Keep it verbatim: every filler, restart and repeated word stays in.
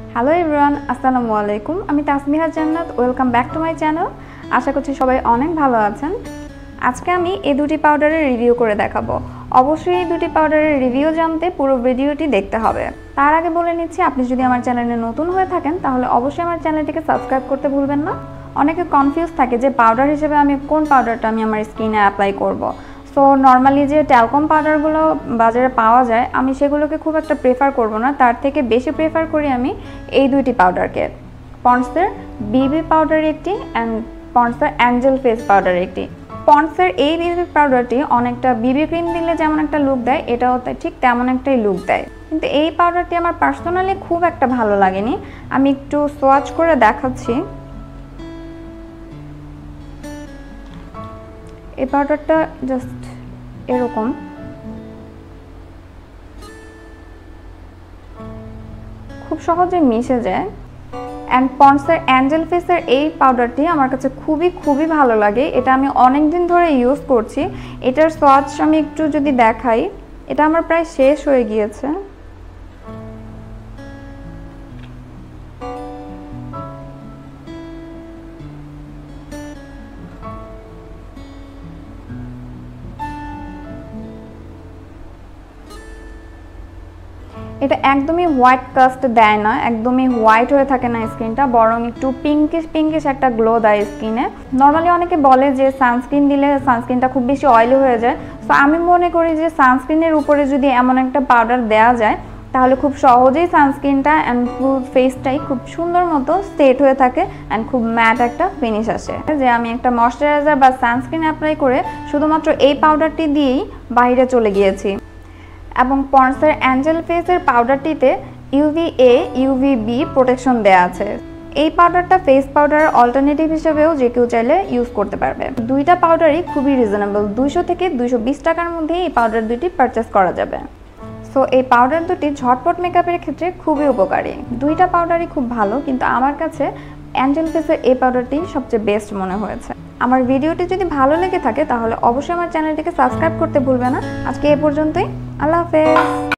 Hello everyone, আসসালামু আলাইকুম। আমি Tasmiha Jannat, welcome back to my channel. আশা করছি সবাই অনেক ভালো আছেন। আজকে আমি এই দুটি পাউডারের রিভিউ করে দেখাবো। অবশ্যই এই দুটি পাউডারের রিভিউ জানতে পুরো ভিডিওটি দেখতে হবে। তার আগে বলে নিচ্ছি, আপনি যদি আমার চ্যানেলে নতুন হয়ে থাকেন তাহলে অবশ্যই আমার চ্যানেলটিকে সাবস্ক্রাইব করতে ভুলবেন না। অনেকে কনফিউজ থাকে যে পাউডার হিসেবে আমি কোন পাউডারটা আমি আমার স্কিনে অ্যাপ্লাই করব। সো নর্মালি যে ট্যালকম পাউডারগুলো বাজারে পাওয়া যায়, আমি সেগুলোকে খুব একটা প্রেফার করব না। তার থেকে বেশি প্রেফার করি আমি এই দুইটি পাউডারকে, পন্ডসের বিবি পাউডার একটি অ্যান্ড পন্ডসের অ্যাঞ্জেল ফেস পাউডার একটি। পন্ডসের এই বিবি পাউডারটি অনেকটা বিবি ক্রিম দিলে যেমন একটা লুক দেয়, এটাও ঠিক তেমন একটাই লুক দেয়। কিন্তু এই পাউডারটি আমার পার্সোনালি খুব একটা ভালো লাগেনি। আমি একটু সোয়াচ করে দেখাচ্ছি। এই পাউডারটা জাস্ট এরকম, খুব সহজে মিশে যায়। অ্যান্ড পন্ডসের অ্যাঞ্জেল ফেসের এই পাউডারটি আমার কাছে খুবই খুবই ভালো লাগে। এটা আমি অনেক দিন ধরে ইউজ করছি। এটার সোয়াচ আমি একটু যদি দেখাই, এটা আমার প্রায় শেষ হয়ে গিয়েছে। এটা একদমই হোয়াইট কাস্ট দেয় না, একদমই হোয়াইট হয়ে থাকে না স্কিনটা, বরং একটু পিঙ্কিশ পিঙ্কিশ একটা গ্লো দেয় স্কিনে। নর্মালি অনেকে বলে যে সানস্ক্রিন দিলে সানস্ক্রিনটা খুব বেশি অয়েলি হয়ে যায়। তো আমি মনে করি যে সানস্ক্রিনের উপরে যদি এমন একটা পাউডার দেওয়া যায় তাহলে খুব সহজেই সানস্ক্রিনটা অ্যান্ড ফুল ফেসটাই খুব সুন্দর মতো সেট হয়ে থাকে অ্যান্ড খুব ম্যাট একটা ফিনিশ আসে। যে আমি একটা ময়শ্চারাইজার বা সানস্ক্রিন অ্যাপ্লাই করে শুধুমাত্র এই পাউডারটি দিয়েই বাইরে চলে গিয়েছি। এবং পন্ডসের অ্যাঞ্জেল ফেসের পাউডারটিতে UV A UV B protection দেওয়া আছে। এই পাউডারটা ফেস পাউডার অল্টারনেটিভ হিসেবেও যে কেউ চাইলে ইউজ করতে পারবে। দুইটা পাউডারই খুবই রিজনেবল, দুইশো থেকে দুইশো বিশ টাকার মধ্যে এই পাউডার দুটি পারচেস করা যাবে। সো এই পাউডার দুটি ঝটপট মেকআপের ক্ষেত্রে খুবই উপকারী। দুইটা পাউডারই খুব ভালো, কিন্তু আমার কাছে অ্যাঞ্জেল ফেসের এই পাউডারটি সবচেয়ে বেস্ট মনে হয়েছে। আমার ভিডিওটি যদি ভালো লেগে থাকে তাহলে অবশ্যই আমার চ্যানেলটিকে সাবস্ক্রাইব করতে ভুলবে না। আজকে এ পর্যন্তই, আল্লাহ হাফেজ।